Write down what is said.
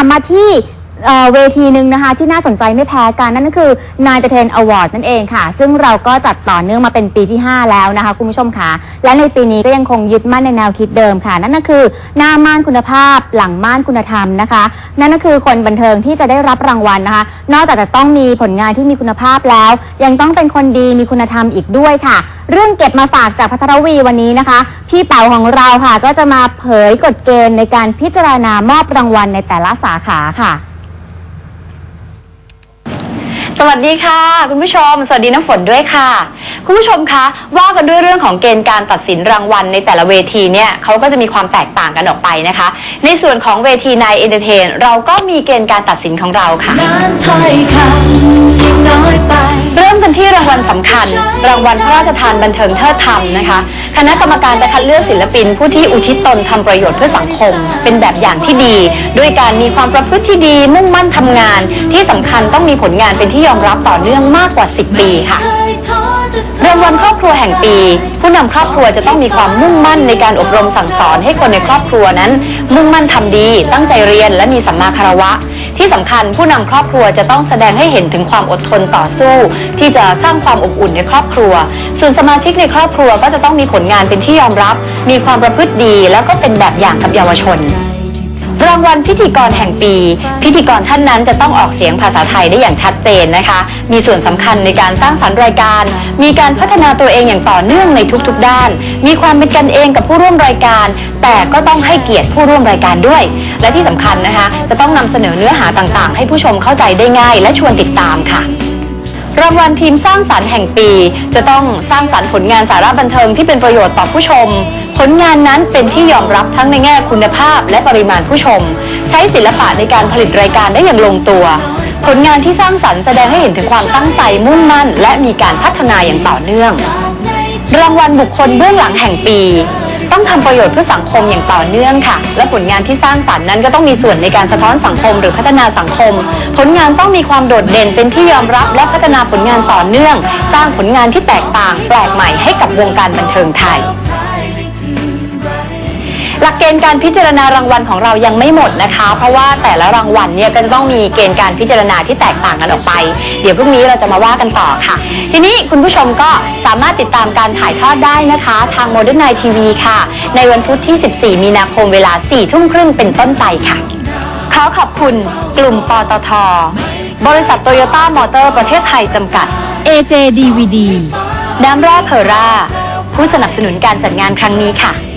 มาที่เวทีหนึ่งนะคะที่น่าสนใจไม่แพ้กันนั่นก็คือนายเทนอวอร์ดนั่นเองค่ะซึ่งเราก็จัดต่อเนื่องมาเป็นปีที่5แล้วนะคะคุณผู้ชมค่ะและในปีนี้ก็ยังคงยึดมั่นในแนวคิดเดิมค่ะนั่นก็คือหน้าม่านคุณภาพหลังม่านคุณธรรมนะคะนั่นก็คือคนบันเทิงที่จะได้รับรางวัลนะคะนอกจากจะต้องมีผลงานที่มีคุณภาพแล้วยังต้องเป็นคนดีมีคุณธรรมอีกด้วยค่ะเรื่องเก็บมาฝากจากภัทรวีวันนี้นะคะพี่เป๋าของเราค่ะก็จะมาเผยกฎเกณฑ์ในการพิจารณามอบรางวัลในแต่ละสาขาค่ะสวัสดีค่ะคุณผู้ชมสวัสดีน้ำฝนด้วยค่ะคุณผู้ชมคะว่ากันด้วยเรื่องของเกณฑ์การตัดสินรางวัลในแต่ละเวทีเนี่ยเขาก็จะมีความแตกต่างกันออกไปนะคะในส่วนของเวทีนายเอนเตอร์เทนเราก็มีเกณฑ์การตัดสินของเราค่ะเริ่มกันที่รางวัลสำคัญรางวัลพระราชทานบันเทิงเทิดธรรมนะคะคณะกรรมการจะคัดเลือกศิลปินผู้ที่อุทิศตนทำประโยชน์เพื่อสังคมเป็นแบบอย่างที่ดีด้วยการมีความประพฤติที่ดีมุ่งมั่นทำงานที่สำคัญต้องมีผลงานเป็นที่ยอมรับต่อเนื่องมากกว่า10ปีค่ะรางวัลครอบครัวแห่งปีผู้นำครอบครัวจะต้องมีความมุ่งมั่นในการอบรมสั่งสอนให้คนในครอบครัวนั้นมุ่งมั่นทำดีตั้งใจเรียนและมีสัมมาคารวะที่สำคัญผู้นำครอบครัวจะต้องแสดงให้เห็นถึงความอดทนต่อสู้ที่จะสร้างความอบอุ่นในครอบครัวส่วนสมาชิกในครอบครัวก็จะต้องมีผลงานเป็นที่ยอมรับมีความประพฤติดีแล้วก็เป็นแบบอย่างกับเยาวชนรางวัลพิธีกรแห่งปีพิธีกรท่านนั้นจะต้องออกเสียงภาษาไทยได้อย่างชัดเจนนะคะมีส่วนสำคัญในการสร้างสรรค์รายการมีการพัฒนาตัวเองอย่างต่อเนื่องในทุกๆด้านมีความเป็นกันเองกับผู้ร่วมรายการแต่ก็ต้องให้เกียรติผู้ร่วมรายการด้วยและที่สำคัญนะคะจะต้องนำเสนอเนื้อหาต่างๆให้ผู้ชมเข้าใจได้ง่ายและชวนติดตามค่ะรางวัลทีมสร้างสรรค์แห่งปีจะต้องสร้างสรรค์ผลงานสาระบันเทิงที่เป็นประโยชน์ต่อผู้ชมผลงานนั้นเป็นที่ยอมรับทั้งในแง่คุณภาพและปริมาณผู้ชมใช้ศิลปะในการผลิตรายการได้อย่างลงตัวผลงานที่สร้างสรรค์แสดงให้เห็นถึงความตั้งใจมุ่งมั่นและมีการพัฒนาอย่างต่อเนื่องรางวัลบุคคลเบื้องหลังแห่งปีต้องทำประโยชน์เพื่อสังคมอย่างต่อเนื่องค่ะและผลงานที่สร้างสรรค์นั้นก็ต้องมีส่วนในการสะท้อนสังคมหรือพัฒนาสังคมผลงานต้องมีความโดดเด่นเป็นที่ยอมรับและพัฒนาผลงานต่อเนื่องสร้างผลงานที่แตกต่างแปลกใหม่ให้กับวงการบันเทิงไทยหลักเกณฑ์การพิจารณารางวัลของเรายังไม่หมดนะคะเพราะว่าแต่ละรางวัลเนี่ยก็จะต้องมีเกณฑ์การพิจารณาที่แตกต่างกันออกไปเดี๋ยวพรุ่งนี้เราจะมาว่ากันต่อค่ะทีนี้คุณผู้ชมก็สามารถติดตามการถ่ายทอดได้นะคะทาง Modern Night TV ค่ะในวันพุธที่14มีนาคมเวลา 4:30 เป็นต้นไปค่ะขอขอบคุณกลุ่มปตท.บริษัทโตโยต้ามอเตอร์ประเทศไทยจำกัด AJ DVD น้ำแร่เพอร่าผู้สนับสนุนการจัดงานครั้งนี้ค่ะ